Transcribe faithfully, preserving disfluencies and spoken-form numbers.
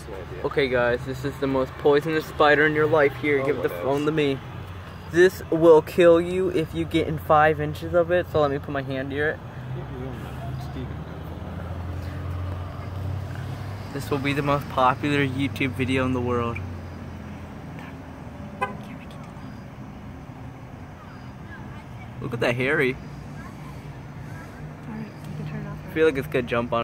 the idea. Okay guys, this is the most poisonous spider in your life. Here, Oh, give the what phone else? to me. This will kill you if you get in five inches of it, so let me put my hand near it. This will be the most popular YouTube video in the world. Look at that hairy. Alright, you can turn it off. I feel like it's gonna jump on